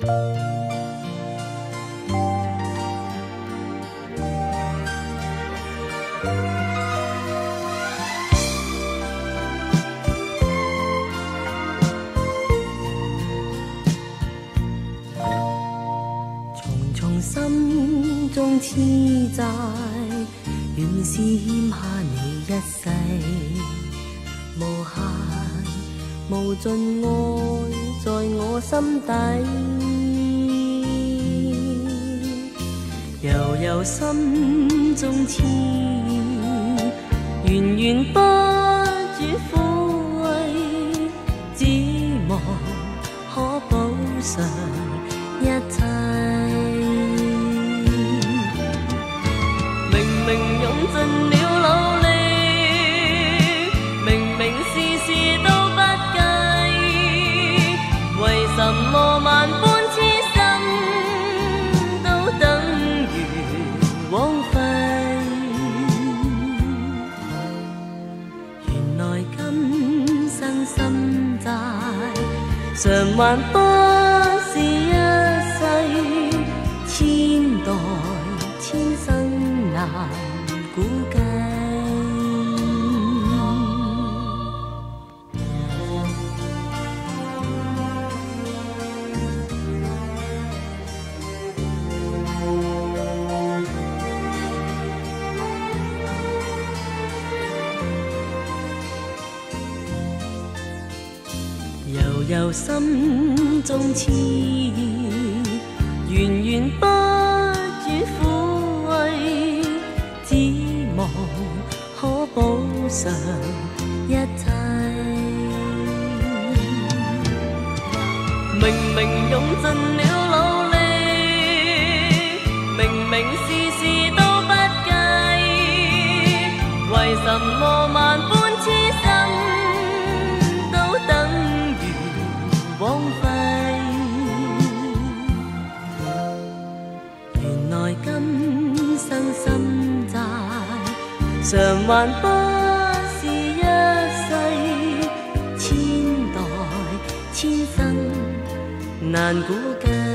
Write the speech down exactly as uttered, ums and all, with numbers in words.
重重心中痴债，原是欠下你一世，无限无尽爱在我心底，悠悠心中痴意，源源不住撫慰，只望可补偿一切。明明用尽了努力，明明事事都不计，为什么万般痴心都等于枉费？原来今生心债偿还不是一世，千代千生难估计。悠悠心中痴意，源源不住撫慰，只望可补偿一切。明明用尽了努力，明明事事都不计，为什么万般痴心都等于枉费？原来今生心债偿还不是一世，千代千生难估计。